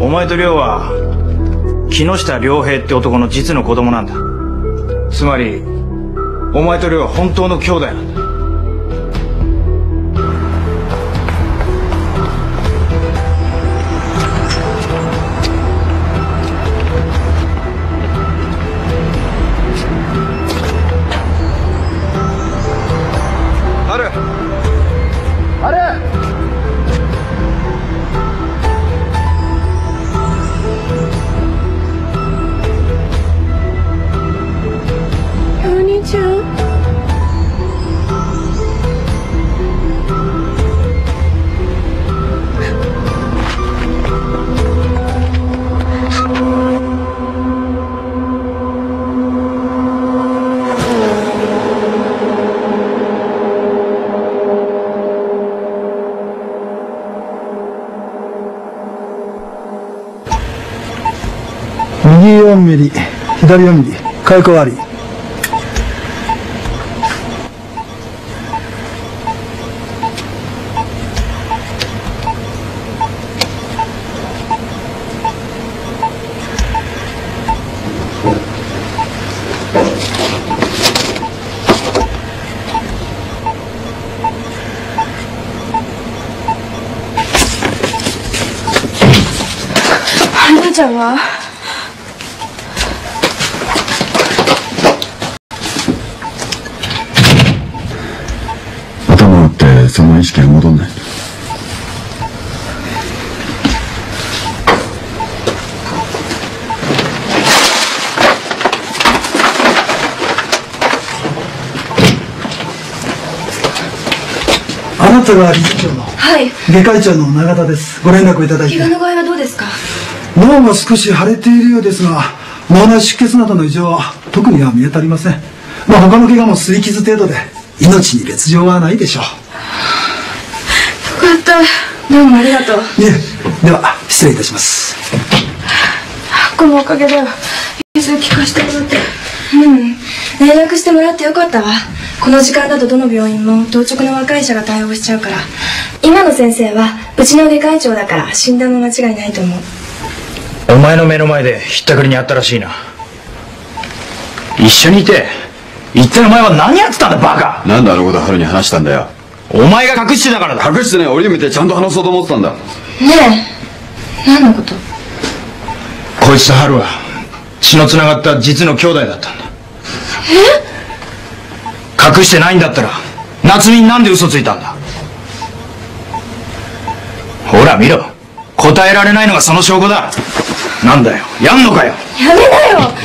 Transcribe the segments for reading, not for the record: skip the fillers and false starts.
お前と亮は木下良平って男の実の子供なんだ。つまりお前と亮は本当の兄弟なんだ。 右4ミリ、左4ミリ、開口あり。 お姉ちゃんは？ 頭打ってその意識が戻んない。 あなたが理事長の？ はい。 外科医長の永田です。ご連絡をいただいて。 怪我の具合はどうですか？ 脳が少し腫れているようですが、脳内出血などの異常は特には見当たりません。他の怪我も擦り傷程度で命に別状はないでしょう。 よかった。どうもありがとう。 いえ、では失礼いたします。 このおかげで融通聞かせてもらって。連絡してもらってよかったわ。この時間だとどの病院も当直の若い医者が対応しちゃうから。今の先生はうちの外科医長だから診断も間違いないと思う。 お前の目の前でひったくりにあったらしいな。一緒にいて一体お前は何やってたんだバカ。 なんであのこと春に話したんだよ。 お前が隠してたからだ。 隠してね、俺に見てちゃんと話そうと思ってたんだ。 ねえ、何のこと？ こいつと春は血のつながった実の兄弟だったんだ。隠してないんだったら夏美になんで嘘ついたんだ。ほら見ろ、答えられないのがその証拠だ。なんだよ、やんのかよ。 やめなよ。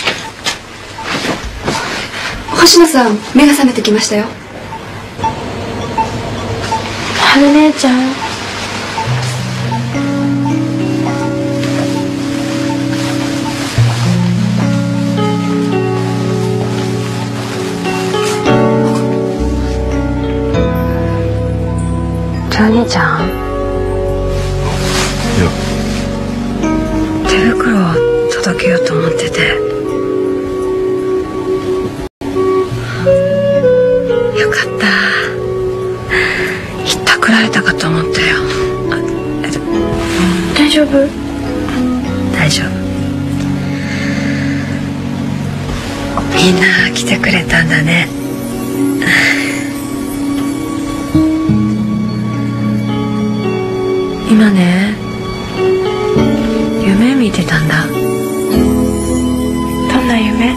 星野さん、目が覚めてきましたよ。春姉ちゃん。お兄ちゃん。 いや、 手袋を届けようと思ってて。よかった。ひったくられたかと思ったよ。大丈夫？大丈夫。みんな来てくれたんだね。今ね、夢見てたんだ。どんな夢？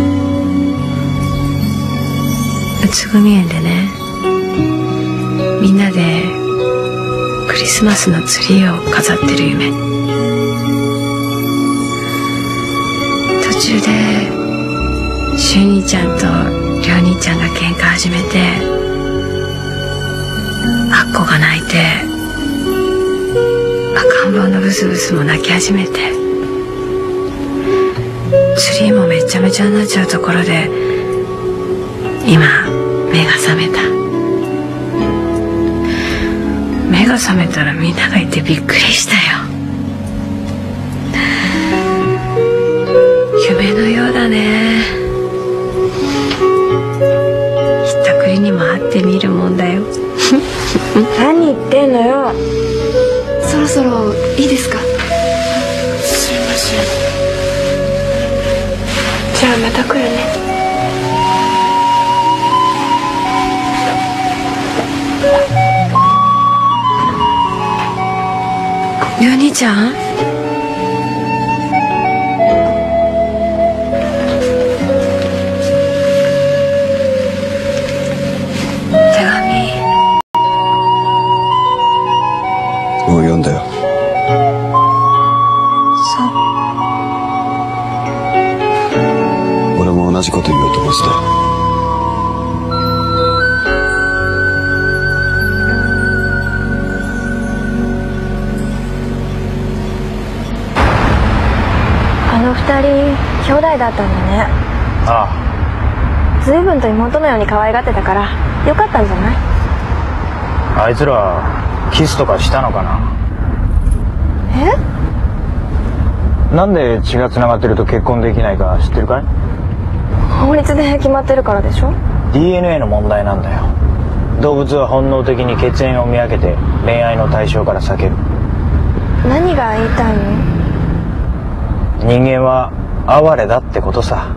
宇都宮園でね、みんなでクリスマスのツリーを飾ってる夢。途中でしゅう兄ちゃんとりょう兄ちゃんが喧嘩始めて、あっこが泣いて、赤ん坊のブスブスも泣き始めて、ツリーもめちゃめちゃになっちゃうところで今目が覚めた。目が覚めたらみんながいてびっくりしたよ。夢のようだね。ひったくりにも会ってみるもんだよ。何言ってんのよ。そろそろいいですか？ じゃあまた来るね。お兄ちゃん、手紙。 もう読んだよ。 そう。 俺も同じこと言おうと思ってたよ。 あの二人兄弟だったんだね。 あ随分と妹のように可愛がってたからよかったんじゃない？ あいつらキスとかしたのかな。なんで血がつながってると結婚できないか知ってるかい？ 法律で決まってるからでしょ。 DNA の問題なんだよ。動物は本能的に血縁を見分けて恋愛の対象から避ける。 何が言いたいの？ 人間は哀れだってことさ。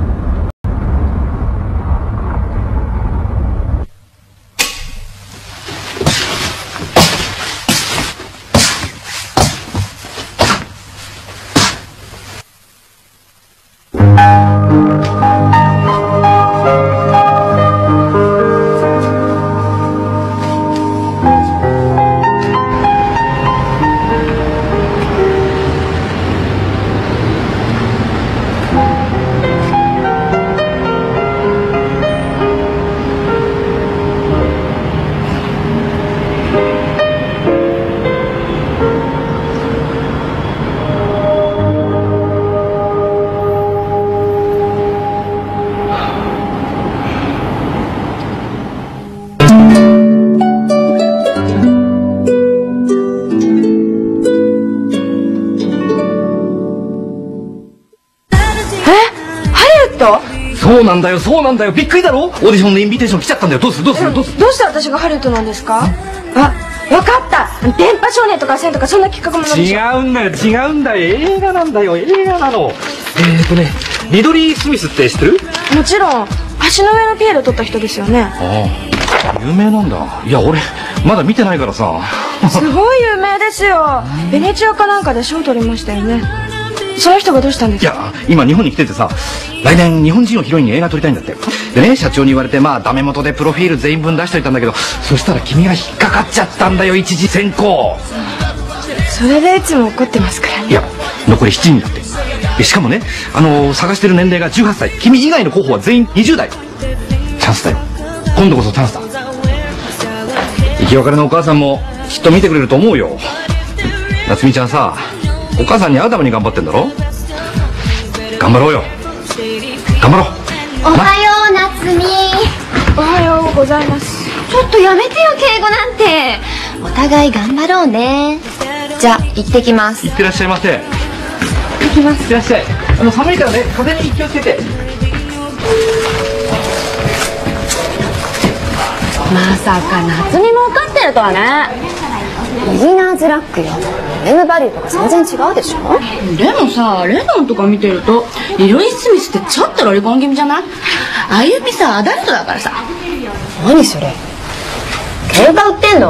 そうなんだよ、そうなんだよ、びっくりだろ。オーディションのインビテーション来ちゃったんだよ。どうするどうするどうする。 どうして私がハリウッドなんですか？あ、わかった。電波少年とか線とかそんな企画ものでしょ。 違うんだよ、違うんだよ、映画なんだよ、映画なの。リドリー・スミスって知ってる？ もちろん橋の上のピエロ撮った人ですよね。 ああ、有名なんだ。いや俺まだ見てないからさ。 すごい有名ですよ。ベネチアかなんかで賞取りましたよね。その人がどうしたんですか？ いや今日本に来ててさ、来年日本人をヒロインに映画撮りたいんだって。でね、社長に言われてまあダメ元でプロフィール全員分出しといたんだけど、そしたら君が引っかかっちゃったんだよ、一次選考。 それでいつも怒ってますからね。 いや残り7人だって。でしかもね、探してる年齢が18歳。君以外の候補は全員20代。チャンスだよ、今度こそチャンスだ。生き別れのお母さんもきっと見てくれると思うよ。夏美ちゃんさ、お母さんに会うために頑張ってんだろ。頑張ろうよ、頑張ろう。 おはよう、夏美。 おはようございます。 ちょっとやめてよ、敬語なんて。お互い頑張ろうね。じゃあ行ってきます。 いってらっしゃいませ。 行きます。 いってらっしゃい。寒いからね、風に気をつけて。 まさか夏美も受かってるとはね。ビギナーズラックよ。ネームバリューとか全然違うでしょ。 でもさ、レノンとか見てるとリロイ・スミスってちょっとロリコン気味じゃない？あゆみさアダルトだからさ。 何それ、喧嘩売ってんの？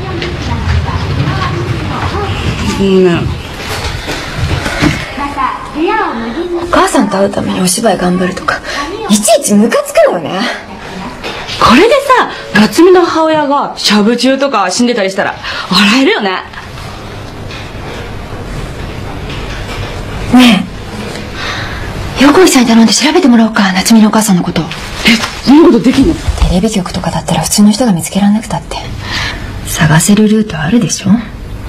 お母さんと会うためにお芝居頑張るとかいちいちムカつくのね。 これでさ、夏美の母親がしゃぶ中とか死んでたりしたら笑えるよね。 ねえ、横井さんに頼んで調べてもらおうか、夏美のお母さんのこと。 そんなことできんの？ テレビ局とかだったら普通の人が見つけられなくたって探せるルートあるでしょ。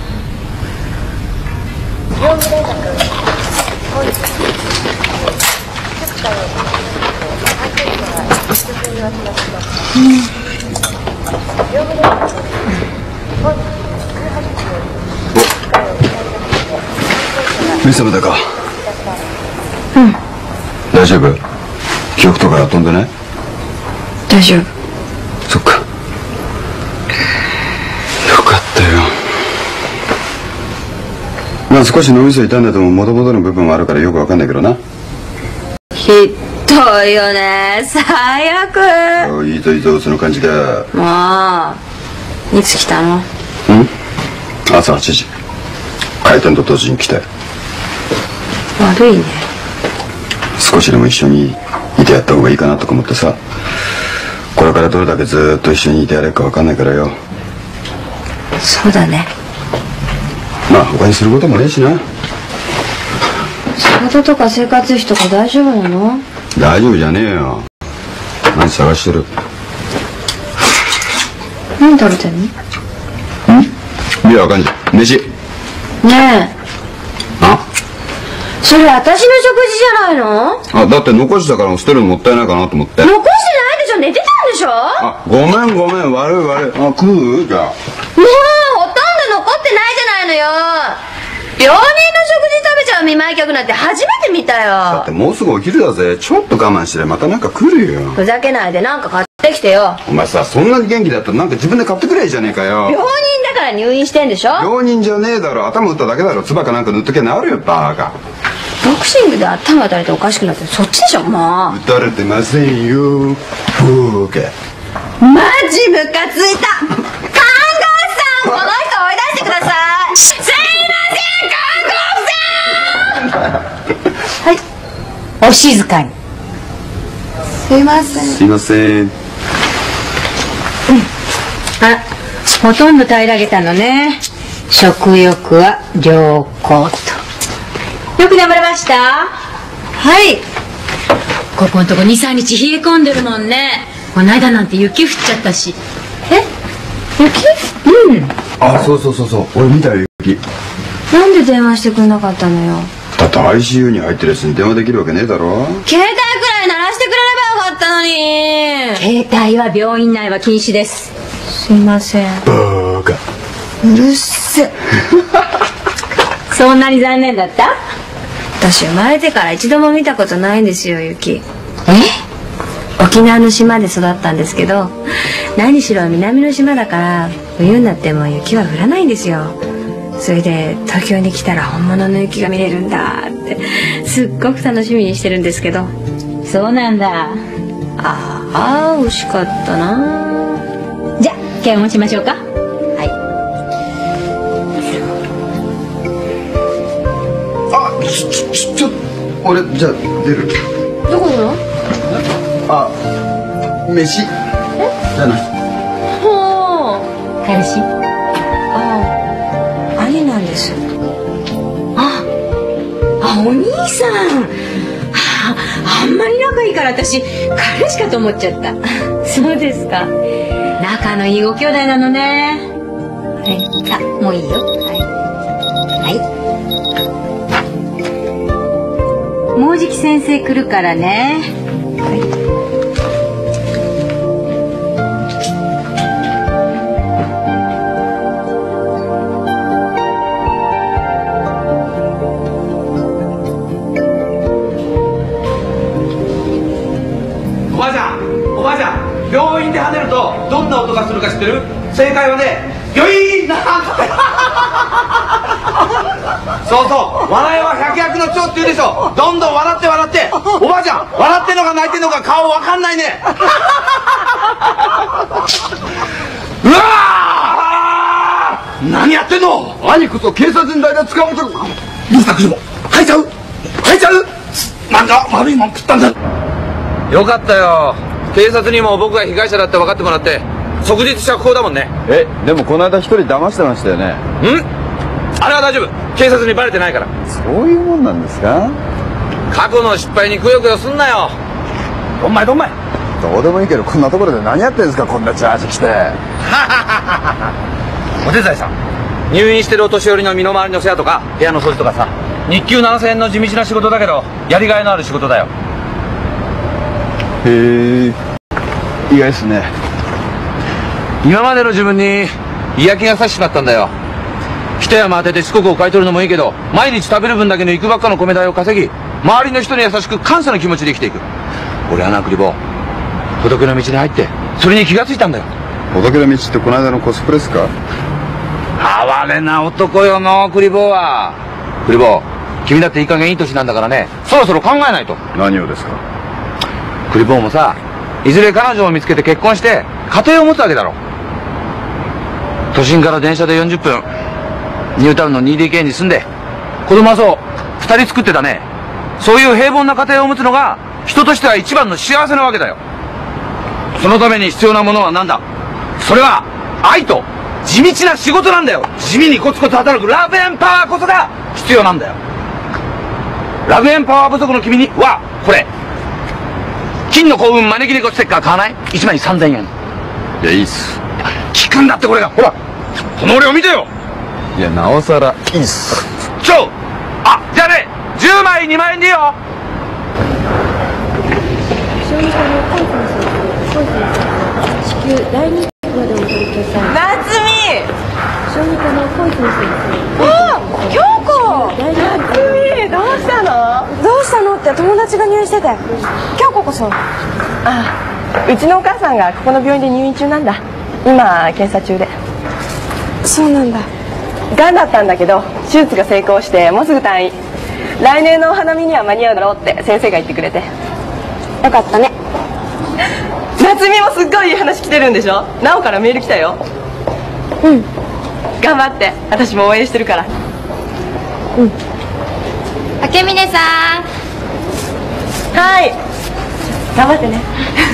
目覚めたか？ うん、 大丈夫？記憶とか飛んでない？ 大丈夫。 そっか、よかったよ。 まあ少し脳みそ痛んでても元々の部分はあるからよくわかんないけどな。 ひどいよね、最悪。 いいといいと、その感じか。 もういつ来たの？ 朝8時。開店と同時に来て。 悪いね。 少しでも一緒にいてやった方がいいかなとか思ってさ。これからどれだけずっと一緒にいてやれるかわかんないからよ。 そうだね。 まあ他にすることもねえしな。 仕事とか生活費とか大丈夫なの？ 大丈夫じゃねえよ。何探してる？ 何食べてんの？ いや、あかんじゃん。飯。 ねえ。 あ？ それ私の食事じゃないの？ あ、だって残したから捨てるのもったいないかなと思って。 残してないでしょ、寝てたんでしょ？ あ、ごめん、悪い。あ、食う？じゃあ。 もうほとんど残ってないじゃないのよ。病人の食事食べちゃう見舞い客なんて初めて見たよ。 だってもうすぐお昼だぜ。ちょっと我慢してまたなんか来るよ。 ふざけないでなんか買ってきてよ。 お前さ、そんなに元気だったらなんか自分で買ってくれじゃねえかよ。 病人だから入院してんでしょ？ 病人じゃねえだろ。頭打っただけだろ。唾かなんか塗っときゃ治るよ、バーカ。 ボクシングで頭打たれておかしくなってそっちでしょ。もう打たれてませんよ、ブーカ。 マジムカついた。看護師さん、この人追い出してください。すいません、看護師さん。はい、お静かに。すいません。 すいません。 あ、ほとんど平らげたのね。食欲は良好と。よく眠れました？はい。ここんとこ 2,3 日冷え込んでるもんね。この間なんて雪降っちゃったし。え？雪？うん。 あ、そう。俺見たよ、雪。 なんで電話してくれなかったのよ。 だって ICU に入ってるやつに電話できるわけねえだろ。 携帯くらい鳴らしてくれればよかったのに。 携帯は病院内は禁止です。 すいません。 バーカ。 うるせえ。 そんなに残念だった？ 私生まれてから一度も見たことないんですよ、雪。 え？ 沖縄の島で育ったんですけど、何しろ南の島だから冬になっても雪は降らないんですよ。それで東京に来たら本物の雪が見れるんだってすっごく楽しみにしてるんですけど。 そうなんだ。 ああ、惜しかったな。 じゃあ検温しましょうか。 はい。 あ、ちょ、俺、じゃあ、出る。 どこなの？ あ、飯。じゃあな。 ほう。 彼氏？ 兄なんです。 お兄さん。あんまり仲いいから私彼氏かと思っちゃった。 そうですか。 仲のいいご兄弟なのね。はい、さあもういいよ。はい。もうじき先生来るからね。 おばあちゃん、病院で跳ねるとどんな音がするか知ってる？正解はね、ギョイーンなそうそう、笑いは百薬の長って言うでしょ。どんどん笑っておばあちゃん、笑ってんのか泣いてんのか顔わかんないねうわー、何やってんの？ 兄こそ警察に代打使おうと。 リサクも吐いちゃうなんだ悪いもん食ったんだ。よかったよ、警察にも僕が被害者だって分かってもらって即日釈放だもんね。 でもこの間一人騙してましたよね。 あれは大丈夫、警察にバレてないから。 そういうもんなんですか？ 過去の失敗にくよくよすんなよ。どんまいどうでもいいけど、こんなところで何やってんですか、こんなジャージ着てお手伝いさん、入院してるお年寄りの身の回りの世話とか部屋の掃除とかさ、日給7000円の地道な仕事だけどやりがいのある仕事だよ。 へえ、意外っすね。 今までの自分に嫌気がさしちまったんだよ。一山当てて四国を買い取るのもいいけど、毎日食べる分だけのいくばっかの米代を稼ぎ、周りの人に優しく感謝の気持ちで生きていく。俺はな、クリボー、仏の道に入ってそれに気がついたんだよ。 仏の道ってこの間のコスプレっすか？ 哀れな男よの、クリボーは。 クリボー、君だっていい加減いい年なんだからね、そろそろ考えないと。 何をですか？ クリボーもさ、いずれ彼女を見つけて結婚して家庭を持つわけだろ。都心から電車で40分、ニュータウンの 2DK に住んで子供はそう2人作ってたね。そういう平凡な家庭を持つのが人としては一番の幸せなわけだよ。そのために必要なものは何だ？それは愛と地道な仕事なんだよ。地味にコツコツ働くラブエンパワーこそが必要なんだよ。ラブエンパワー不足の君にはこれ、金の幸運招き猫ステッカー買わない？ 1 枚3000円。 いや、いいっす。 効くんだってこれが。ほらこの俺を見てよ。 いや、なおさらいいっす。 じゃあね、10枚2万円でいいよ。 どうしたのって友達が入院してて。京子こそ。 うちのお母さんがここの病院で入院中なんだ。今検査中で。 そうなんだ。 がんだったんだけど手術が成功してもうすぐ退院。来年のお花見には間に合うだろうって先生が言ってくれて。 よかったね。 夏美もすっごいいい話来てるんでしょ。なおからメール来たよ。 うん。 頑張って、私も応援してるから。 うん。 明峰さん。 はい、頑張ってね。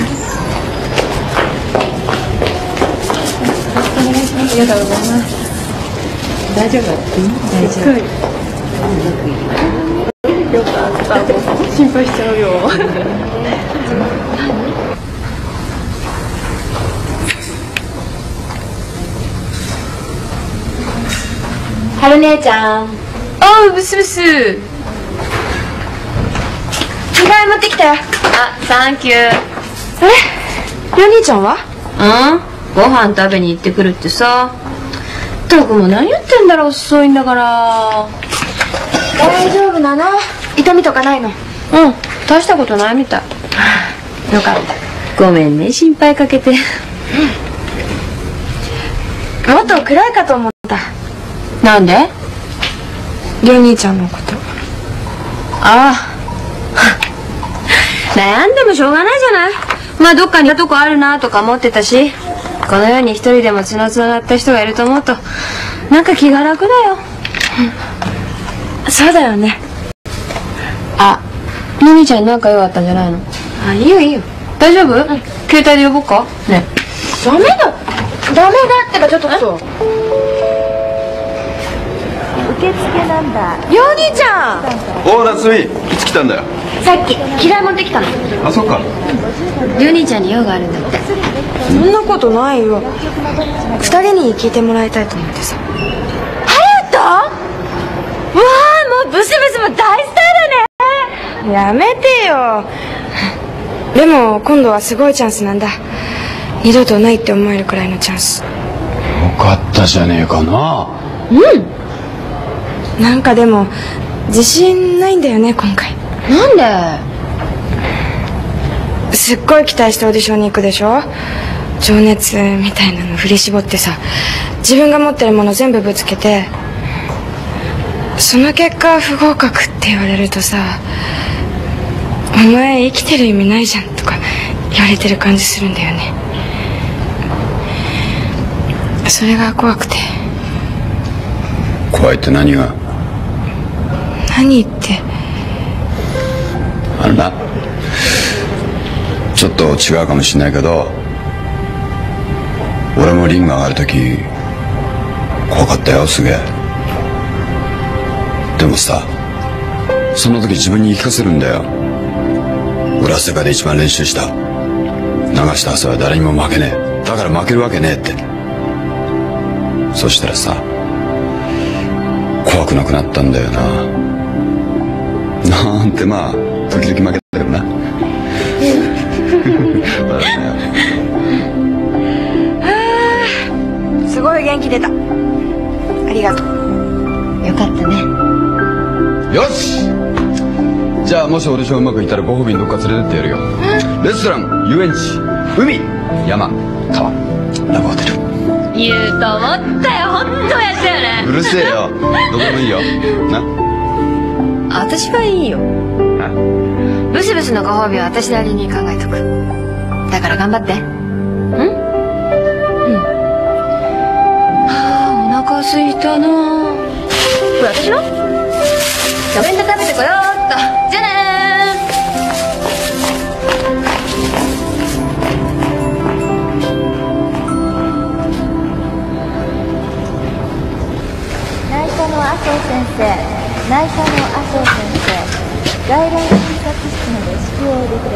ありがとうございます。大丈夫？大丈夫。よかった。心配しちゃうよ。 はる姉ちゃん。 おう、ブスブス。着替え持ってきたよ。 サンキュー。 りょう兄ちゃんは？ ご飯食べに行ってくるってさ。たくも何言ってんだろう、遅いんだから。 大丈夫なの？痛みとかないの？ 大したことないみたい。よかった。ごめんね、心配かけて。 もっと暗いかと思った。 なんで？ りょう兄ちゃんのこと。 悩んでもしょうがないじゃない。まあどっかにいたとこあるなとか思ってたし、この世に一人でも血のつながった人がいると思うとなんか気が楽だよ。 そうだよね。 のみちゃんになんか用あったんじゃないの？ いいよいいよ。 大丈夫？携帯で呼ぼうかね。 ダメだってば。ちょっと受付なんだ。 りょう兄ちゃん。 おう、夏美、いつ来たんだよ。 さっき着替え持ってきたの。 あ、そっか。 りょう兄ちゃんに用があるんだって。 そんなことないよ。2人に聞いてもらいたいと思ってさ。ハヤト？わあ、もうブスブスも大スターだね。やめてよ。でも今度はすごいチャンスなんだ。二度とないって思えるくらいのチャンス。 よかったじゃねえかな。 なんかでも自信ないんだよね今回。 なんで？ すっごい期待してオーディションに行くでしょ。情熱みたいなの振り絞ってさ、自分が持ってるもの全部ぶつけて、その結果不合格って言われるとさ、お前生きてる意味ないじゃんとか言われてる感じするんだよね。それが怖くて。 怖いって何が？ 何って。 な、ちょっと違うかもしれないけど、俺もリング上がるとき怖かったよ、すげえ。でもさ、その時自分に言い聞かせるんだよ。俺は世界で一番練習した、流した汗は誰にも負けねえ、だから負けるわけねえって。そしたらさ、怖くなくなったんだよな。なんて、まあ時々負けたけどな。 すごい元気出た。ありがとう。 よかったね。 よし、じゃあもしオーディションうまくいったらご褒美にどっか連れてってやるよ。レストラン、遊園地、海、山、川、ラブホテル。 言うと思ったよ。本当やったよね。 うるせえよ、どこでもいいよな。 私はいいよ。ブスブスのご褒美は私なりに考えとく。だから頑張って。お腹空いたな。これ私の？お弁当食べてこようっと。じゃあね内科の麻生先生。内科の麻生先生、外来診察室のレシピをお入れく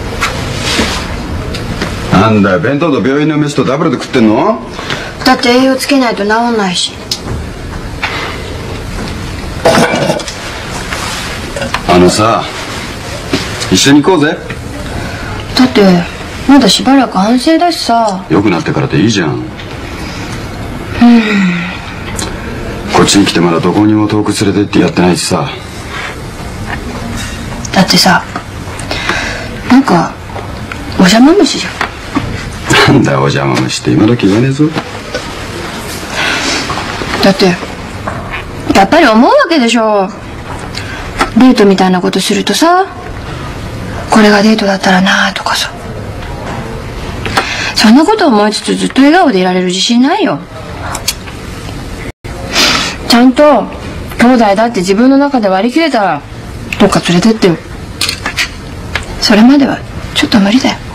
ださい。 なんだよ、弁当と病院の飯とダブルで食ってんの？ だって栄養つけないと治んないし。 さ、一緒に行こうぜ。 だってまだしばらく安静だしさ。 良くなってからでいいじゃん。こっちに来てまだどこにも遠く連れてってやってないしさ。 だってさ、なんかお邪魔虫じゃん。 なんだお邪魔虫って今時言わねえぞ。 だってやっぱり思うわけでしょ。デートみたいなことするとさ、これがデートだったらなとかさ、そんなこと思いつつずっと笑顔でいられる自信ないよ。ちゃんと兄弟だって自分の中で割り切れたらどっか連れてってよ。それまではちょっと無理だよ。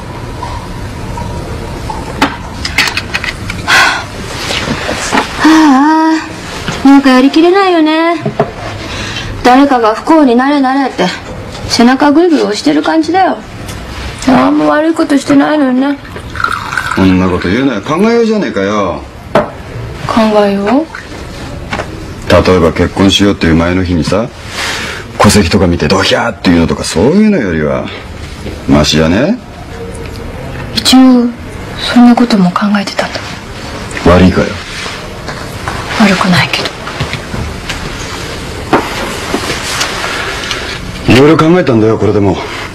はあ、なんかやりきれないよね。誰かが不幸になれなれって背中グイグイ押してる感じだよ。何も悪いことしてないのにね。 こんなこと言うなよ。考えようじゃねえかよ。 考えよう。 例えば結婚しようっていう前の日にさ、戸籍とか見てドヒャーっていうのとか、そういうのよりはマシやね。 一応そんなことも考えてたんだ。 悪いかよ。 悪くないけど。 いろいろ考えたんだよ。これでも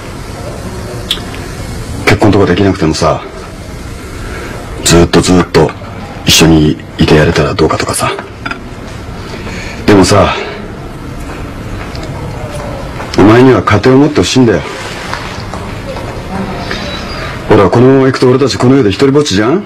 結婚とかできなくてもさ、ずっと一緒にいてやれたらどうかとかさ。でもさ、お前には家庭を持ってほしいんだよ。ほら、このまま行くと俺たちこの世で一人ぼっちじゃん。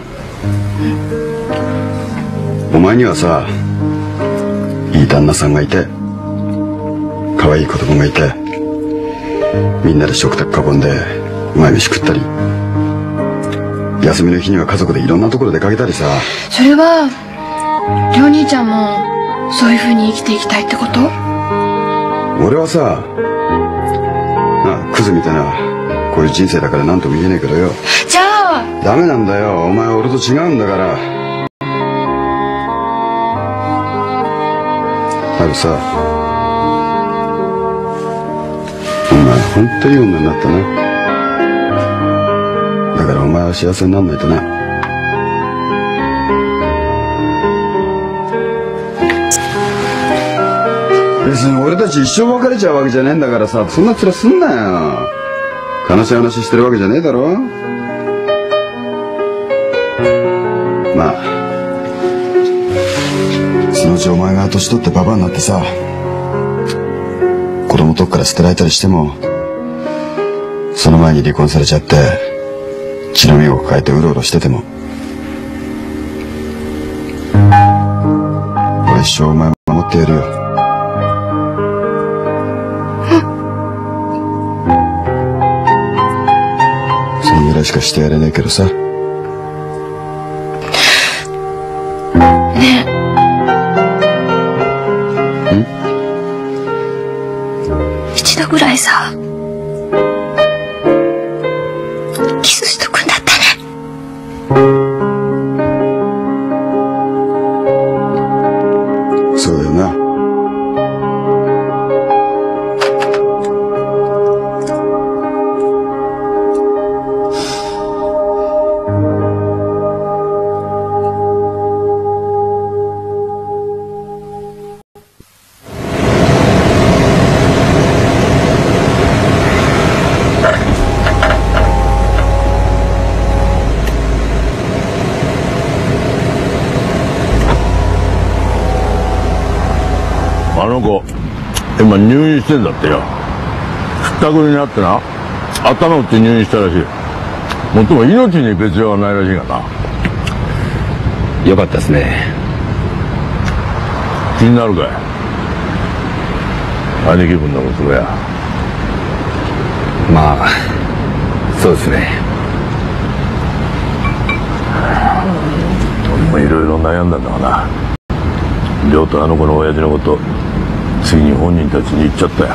お前にはさ、いい旦那さんがいて、可愛い子供がいて、みんなで食卓囲んでうまい飯食ったり、休みの日には家族でいろんなところ出かけたりさ。 それはりょう兄ちゃんもそういう風に生きていきたいってこと？ 俺はさ、クズみたいなこういう人生だから何とも言えねえけどよ。 じゃあダメなんだよ。お前は俺と違うんだから。あるさ、お前本当にいい女になったな。だからお前は幸せになんないとな。別に俺たち一生別れちゃうわけじゃねえんだからさ、そんな面すんなよ。悲しい話してるわけじゃねえだろ。まあそのうちお前が年取ってババアになってさ、子供とこから捨てられたりしても、その前に離婚されちゃって血の身を抱えてうろうろしてても、俺一生お前守ってやるよ。そのぐらいしかしてやれねえけどさ。 ねえ、一度ぐらいさキスしとくんだってね。 そうだよな。 あの子今入院してんだってよ。ひったくりになってな、頭打って入院したらしい。もっとも命に別状はないらしいがな。 よかったですね。 気になるかい、兄貴分の娘や。 まあそうですね。 俺もいろいろ悩んだんだがな。亮とあの子の親父のこと、ついに本人たちに言っちゃったよ。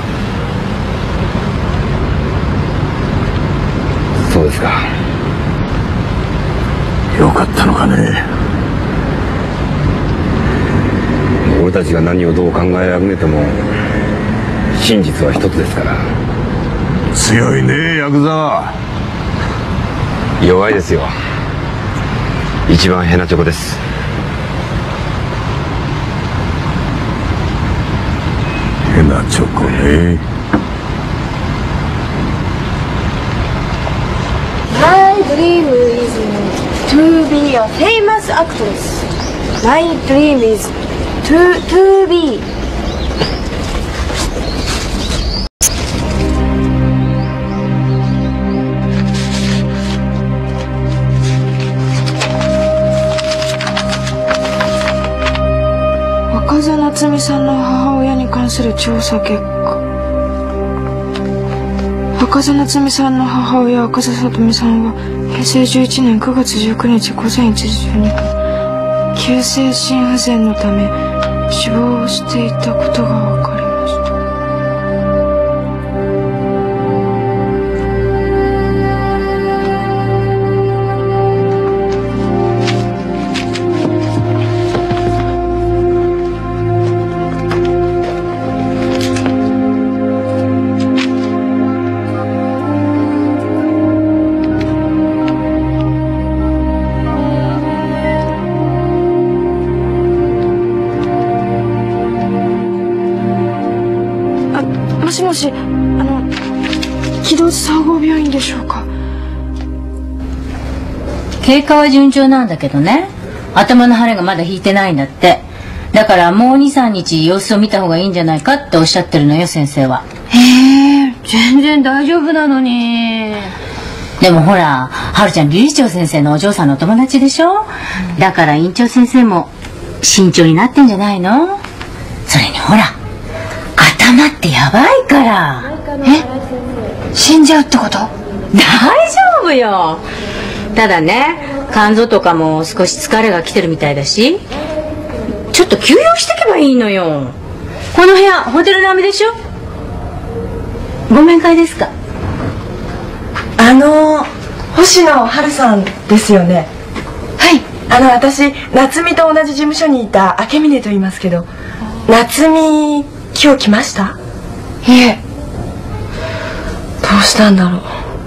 そうですか。 よかったのかね。 俺たちが何をどう考えあぐねても真実は一つですから。 強いねヤクザは。 弱いですよ。一番ヘナチョコです。 ヘナチョコね。 My dream is to be a famous actress. My dream is to be. 赤座夏美さんの母親に関する調査結果。赤座夏美さんの母親赤座里美さんは平成11年9月19日午前1時12分急性心不全のため死亡していたことが分かりました。もしもし、木戸総合病院でしょうか。 経過は順調なんだけどね、頭の腫れがまだ引いてないんだって。だからもう 2,3 日様子を見た方がいいんじゃないかっておっしゃってるのよ、先生は。 へえ、全然大丈夫なのに。 でもほら、はるちゃん理事長先生のお嬢さんのお友達でしょ、だから院長先生も慎重になってんじゃないの。それにほら、頭ってやばいから。 死んじゃうってこと？ 大丈夫よ。ただね、肝臓とかも少し疲れが来てるみたいだし、ちょっと休養してけばいいのよ。この部屋ホテル並みでしょ。ご面会ですか？ 星野春さんですよね。はい。私夏美と同じ事務所にいた明峰と言いますけど、夏美今日来ました？いえ。どうしたんだろう。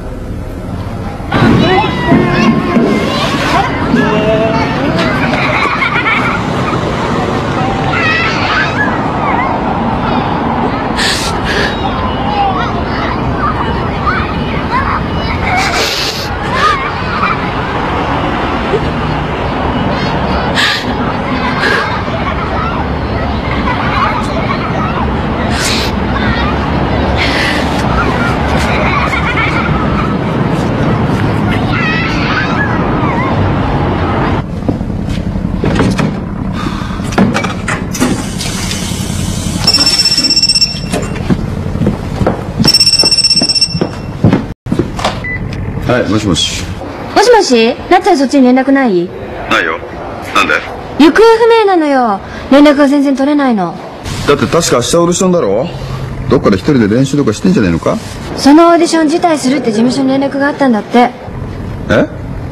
はい、もしもし。 もしもし、なっちゃんそっちに連絡ない？ ないよ。なんで？ 行方不明なのよ。連絡が全然取れないの。 だって確か明日オーディションだろ。どっかで一人で練習とかしてんじゃねえのか。 そのオーディション辞退するって事務所に連絡があったんだって。 え？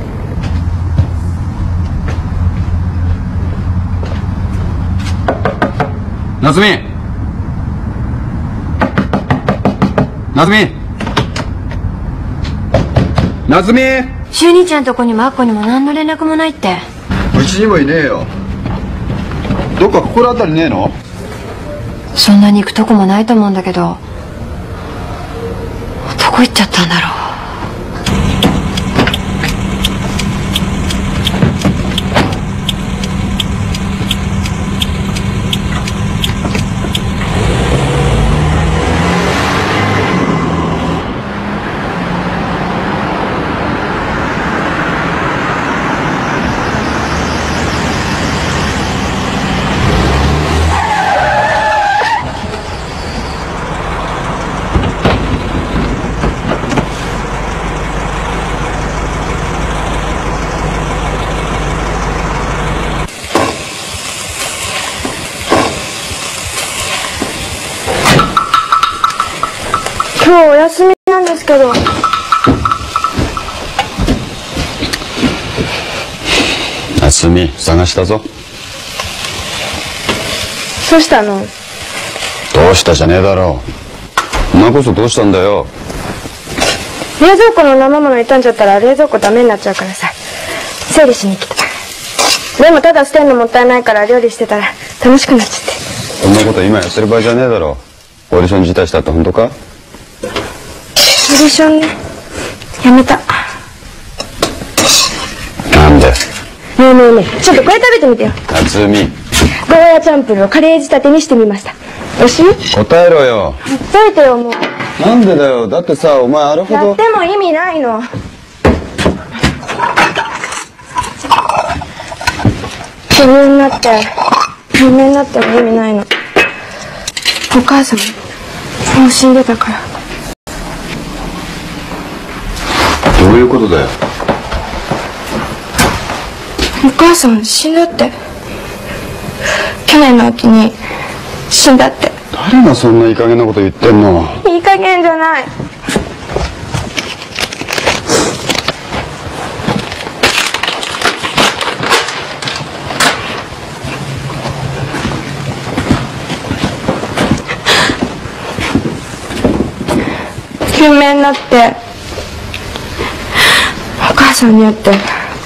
夏美、夏美、夏美。 修兄ちゃんとこにもアッコにも何の連絡もないって。 うちにもいねえよ。どっか心当たりねえの？ そんなに行くとこもないと思うんだけど、どこ行っちゃったんだろう。 今日お休みなんですけど。 夏美、探したぞ。 どうしたの？ どうしたじゃねえだろう。お前こそどうしたんだよ。 冷蔵庫の生もの傷んじゃったら冷蔵庫ダメになっちゃうからさ、整理しに来た。でもただ捨てるのもったいないから料理してたら楽しくなっちゃって。 そんなこと今やってる場合じゃねえだろう。オーディション辞退したって本当か？ オーディションね、やめた。 なんで？ ねえねえねえ、ちょっとこれ食べてみてよ。 夏美、 ゴーヤチャンプルをカレー仕立てにしてみました。おいしい？ 答えろよ。 言っといてよ、もう。 なんでだよ。だってさ、お前あれほど。 やっても意味ないの。有名になっても意味ないの。お母さんもう死んでたから。 どういうことだよ。 お母さん死んだって。去年の秋に死んだって。 誰がそんないい加減なこと言ってんの？ いい加減じゃない。有名になってお母さんに会って、どう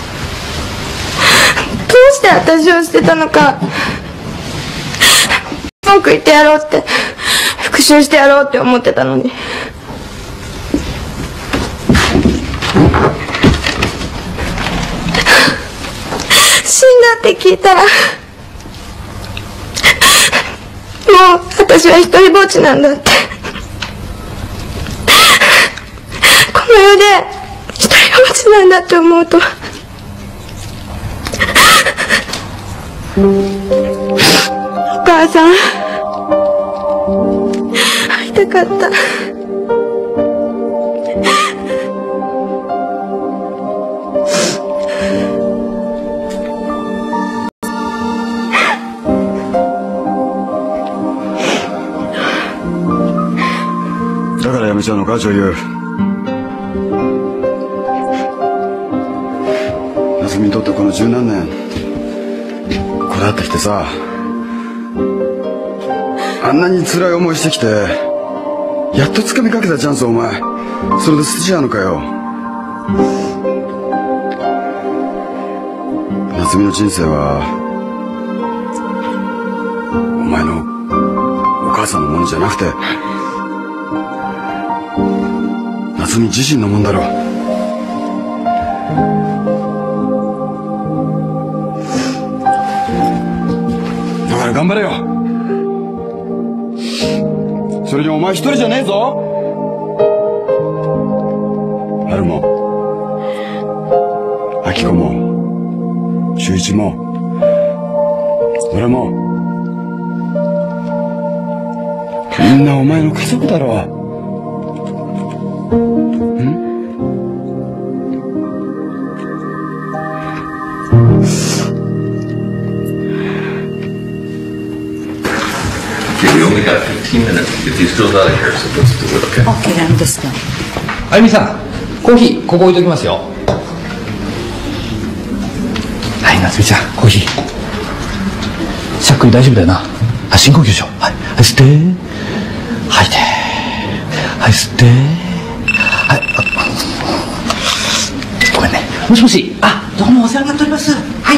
して私を捨てたのか文句言ってやろうって、復讐してやろうって思ってたのに。死んだって聞いたら、もう私は一人ぼっちなんだって、この世で一人ぼっちなんだって思うと、お母さん会いたかった。 だからやめちゃうのか、女優。夏美にとってこの十何年これあってきてさ、あんなに辛い思いしてきて、やっと掴みかけたチャンスをお前それで捨てちゃうのかよ。夏美の人生はお前のお母さんのものじゃなくて夏美自身のもんだろう。だから頑張れよ。それじゃお前一人じゃねえぞ。春も秋子も修一も俺もみんなお前の家族だろう。 We only got 15 minutes to get these girls out of here, so let's do it, okay? Okay, I understand. あゆみさん、コーヒーここ置いときますよ。はい、夏美ちゃん、コーヒー。しゃっくり大丈夫だよな。あ、深呼吸しよう。はい、はい、吸って、吐いて、はい、吸って、はい、ごめんね。もしもし、あ、どうもお世話になっております。はい、はい。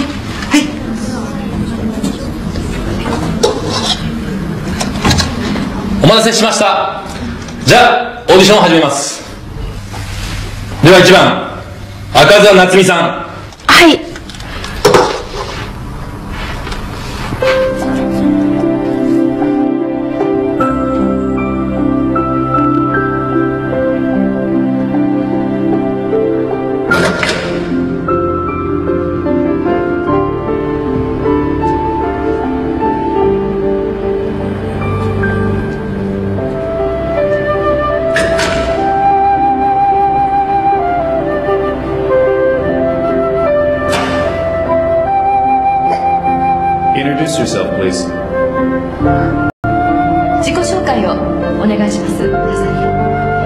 お待たせしました。じゃあオーディションを始めます。では1番赤澤夏美さん。 はい。 Introduce yourself, please. 自己紹介をお願いします。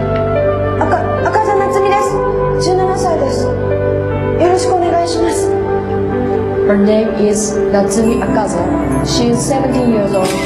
介します。 Her name is Natsumi Akaza. She is 17 years old.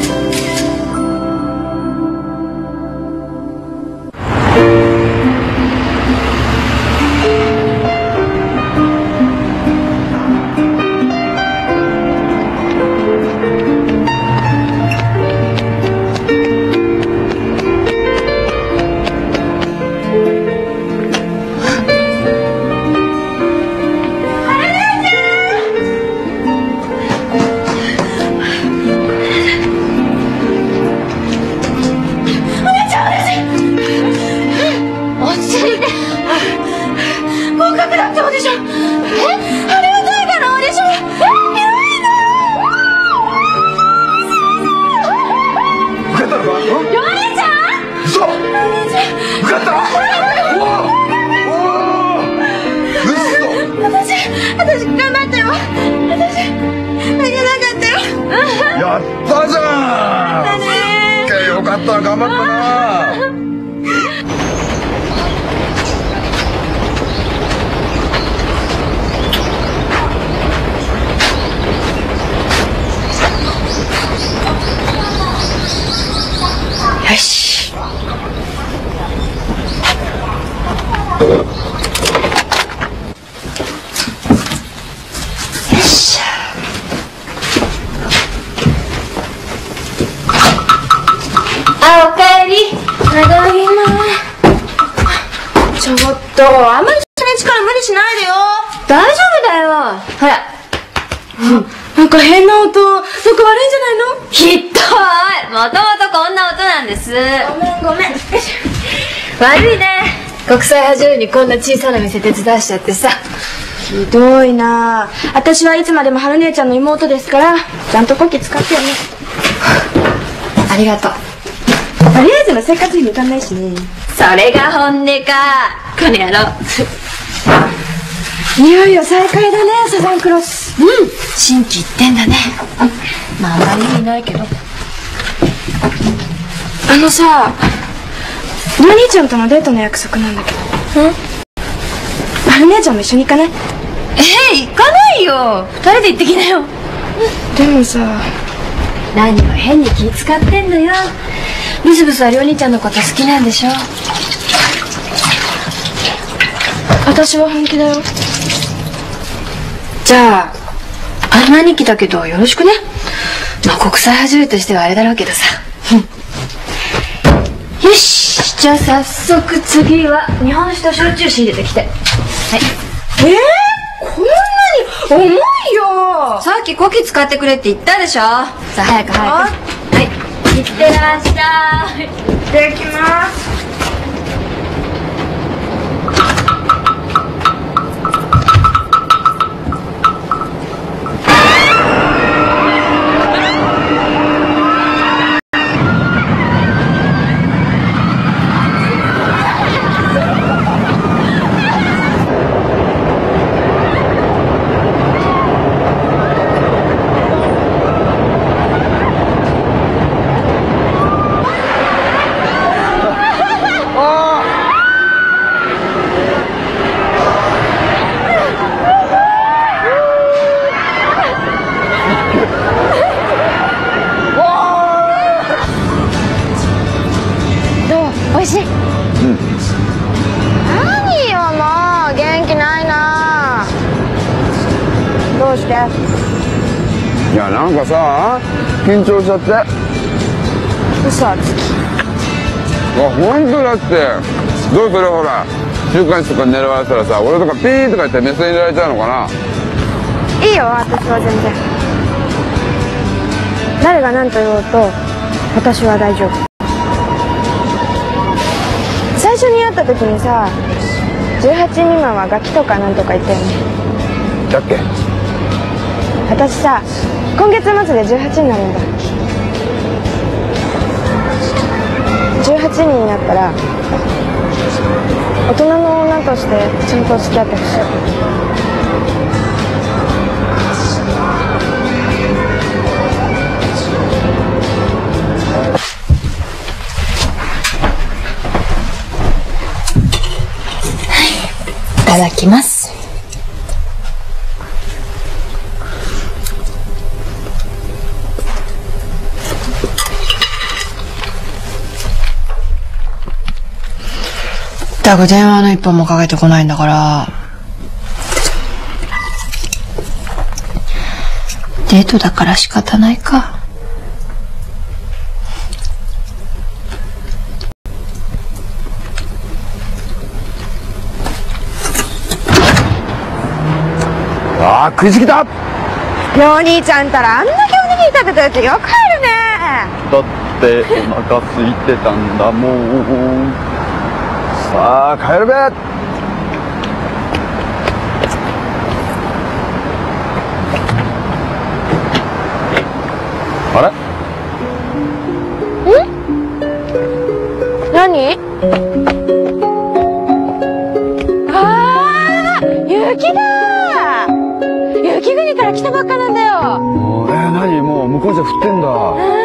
なんか変な音、どこ悪いんじゃないの？ ひっどい。もともとこんな音なんです。 ごめん。 悪いね。国際派女優にこんな小さな店手伝わしちゃってさ。 ひどいな。私はいつまでも春姉ちゃんの妹ですから、ちゃんとこき使ってよね。 ありがとう。 とりあえずの生活費にいかないしね。 それが本音か。この野郎。 いよいよ再開だね、サザンクロス。 心機一転だね。まああんまり意味ないけど。 あのさ、りお兄ちゃんとのデートの約束なんだけど。春姉ちゃんも一緒に行かない？ 行かないよ。二人で行ってきなよ。 でもさ、 何も変に気使ってんのよ。ブスブスはりお兄ちゃんのこと好きなんでしょ。 私は本気だよ。 じゃあ、あんな兄貴だけどよろしくね。まあ国際派女優としてはあれだろうけどさ。よし、じゃあ早速次は日本酒と焼酎仕入れてきて。はい。 こんなに重いよ。 さっきこき使ってくれって言ったでしょ。さあ早く早く。はい。いってらっしゃい。 いただきます。 おいしい？何よもう元気ないな。どうして？ いやなんかさ緊張しちゃって。 嘘はつき。 本当だってどうするほら週刊誌とか狙われたらさ俺とかピーとか言って目線入れられちゃうのかな。 いいよ私は全然。誰が何と言おうと私は大丈夫。最初に会った時にさ18未満はガキとかなんとか言ったよね。 だっけ？ 私さ今月末で18になるんだ。18人になったら大人の女としてちゃんと付き合ってほしい。 いただきます。 ったく電話の一本もかけてこないんだから。デートだから仕方ないか。 ああ、食いすぎた。 りょう兄ちゃんたらあんだけおにぎり食べといてよく入るね。 だってお腹空いてたんだもん。さあ帰るべ。あれ？ 何？あー、雪だ。雪国から来たばっかなんだよ。 何もう向こうじゃ降ってんだ。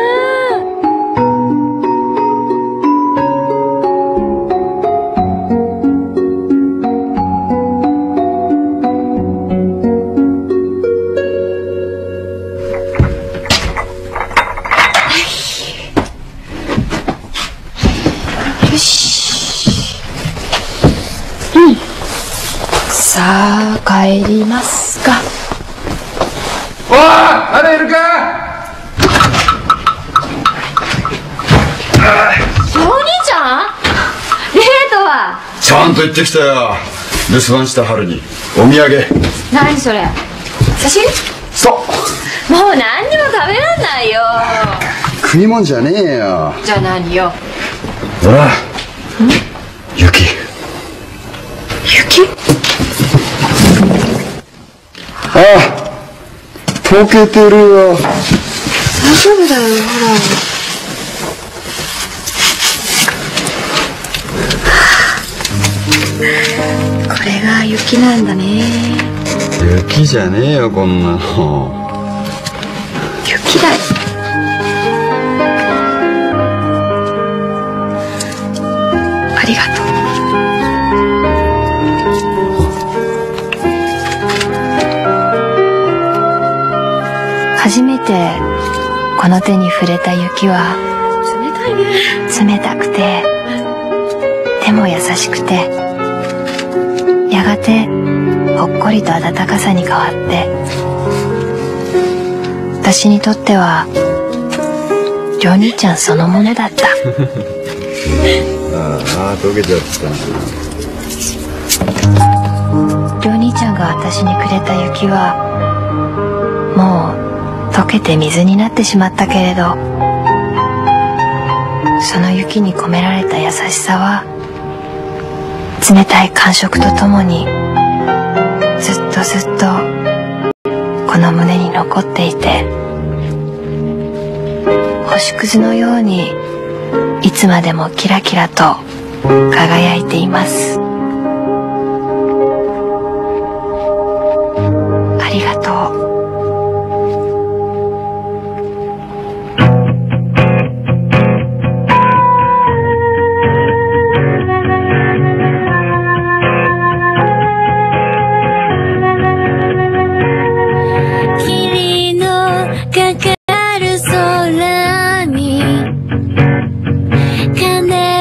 さあ帰りますか。 おい、まだいるか。 お兄ちゃん、デートは？ ちゃんと行ってきたよ。留守番した春にお土産。 何それ？写真？ そう。 もう何にも食べらんないよ。 食いもんじゃねえよ。 じゃあ何よ。 ほら、雪。 雪？ ああ、溶けてるよ。 大丈夫だよ、ほら。 これが雪なんだね。 雪じゃねえよこんなの。 雪だよ。ありがとう。 初めてこの手に触れた雪は冷たいね。 冷たくてでも優しくて、やがてほっこりと温かさに変わって、私にとってはりょう兄ちゃんそのものだった。 ああ、溶けちゃった。 りょう兄ちゃんが私にくれた雪はもう溶けて水になってしまったけれど、その雪に込められた優しさは冷たい感触とともにずっとずっとこの胸に残っていて、星屑のようにいつまでもキラキラと輝いています。ありがとう。 かかる空に鐘